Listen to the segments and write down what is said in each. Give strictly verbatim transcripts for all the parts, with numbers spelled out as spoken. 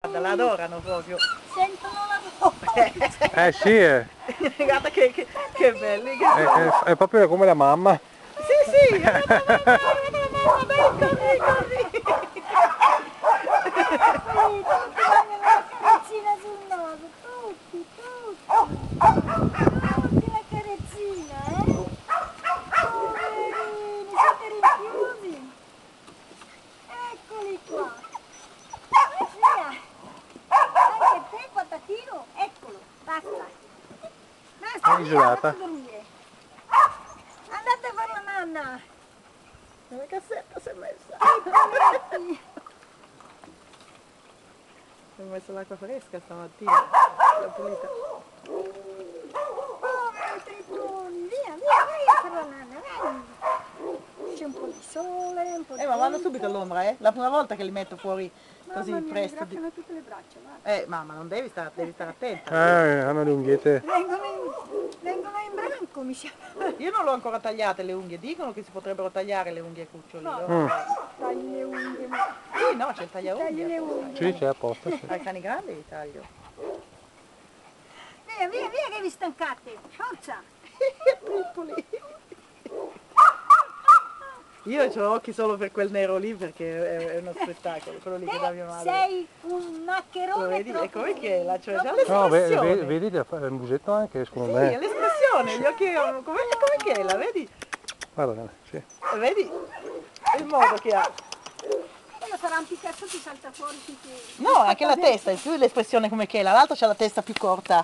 La adorano proprio. Sentono la voce. Eh sì, è, Guarda che, che, che belli che è, sono. è, è proprio come la mamma. Sì, sì, guarda la mamma, guarda la mamma, dai, corri, corri. Tutti vogliono la carezzina sul naso, tutti, tutti. Tutti la carezzina, eh? Poverini, siete rinchiusi. Eccoli qua. Via. Anche te, patatino, eccolo, basta. Basta, È via, isolata. andate a dormire. Andate a fare la nanna. Nella cassetta si è messa. Eccoletti. Ho messo l'acqua fresca stamattina, l'ho pulita. Poveri tritoni, via, via, vai a fare la nanna, vai. C'è un po' di sole, un po' di Eh, ma vanno vento. subito all'ombra, eh? La prima volta che li metto fuori così Mamma mia, mi presto. Di... graffiano tutte le braccia, guarda. Eh, mamma, non devi stare, devi stare attenta. Eh, hanno le unghiette. Vengono in, vengono in branco, mi sa. Io non l'ho ancora tagliate le unghie, dicono che si potrebbero tagliare le unghie ai cuccioli. No, no? Mm. tagli le unghie, ma Sì, no, c'è il tagli tagliaunghie. le unghie. Sì, c'è apposta. Sì. Ai cani grandi li taglio. Via, via, via che vi stancate, forza. Piccoli. Io ho occhi solo per quel nero lì perché è, è uno spettacolo, quello lì che dà mia Te madre. sei un Lo maccherone vedi? troppo. E come che la c'ho già troppo- No, ve- l'espressione. ve- vedi il musetto anche, secondo Sì, è me. l'espressione, gli occhi, come, come che è, la vedi? Guarda, sì. Vedi? Il modo che ha. Quello sarà un Picasso che salta fuori finché... No, anche la testa, è più l'espressione come che è, l'altro c'ha la testa più corta.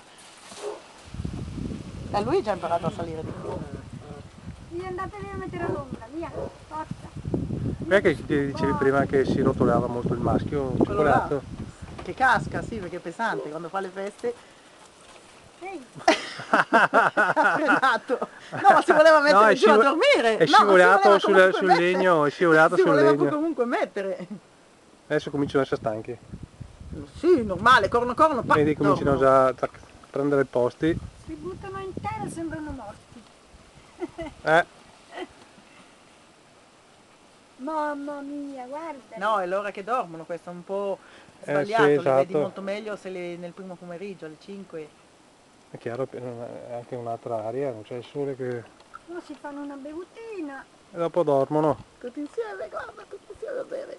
E lui ha già imparato a salire di più. Via, andatevi a mettere all'ombra, via, forza. Perché ti dicevi prima che si rotolava molto il maschio, il Quello là. cioccolato? Che casca, sì, perché è pesante, quando fa le feste Ehi, ha frenato. No, ma si voleva mettere No, è giù a scivo- dormire. è No, scivolato ma si voleva sul- comunque sul mettere. legno, è scivolato si sul voleva legno. comunque mettere. Adesso cominciano a essere stanchi. Sì, normale, corno corno, pa, Vedi, cominciano dormono. già a tac, prendere posti. si buttano in terra e sembrano morti. Eh, Mamma mia, guarda. No, è l'ora che dormono, questo è un po' Eh, sbagliato, sì, li vedi esatto. molto meglio se li, nel primo pomeriggio, alle cinque. è chiaro, è anche un'altra aria, non c'è il sole che... No, si fanno una bevutina. E dopo dormono. Tutti insieme, guarda, tutti insieme a bere.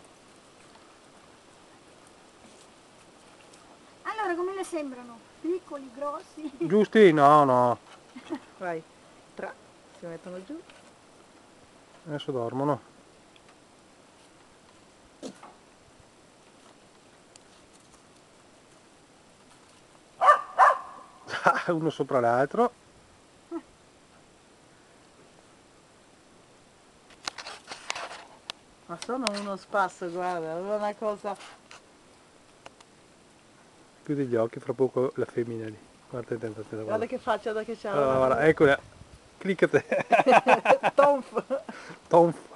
Allora, come le sembrano? Piccoli, grossi? Giusti? No, no. Vai, tra, si mettono giù. Adesso dormono. Uno sopra l'altro. Ma sono uno spasso, guarda, è una cosa... Chiudi gli occhi, fra poco la femmina lì. Guarda, guarda, guarda. Guarda che faccia da che c'ha. Allora, guarda, eccola. Cliccate. Tonf. Tonf.